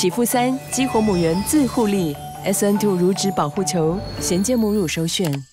起负3激活母猿自护力 ，SN2 乳脂保护球，衔接母乳首选。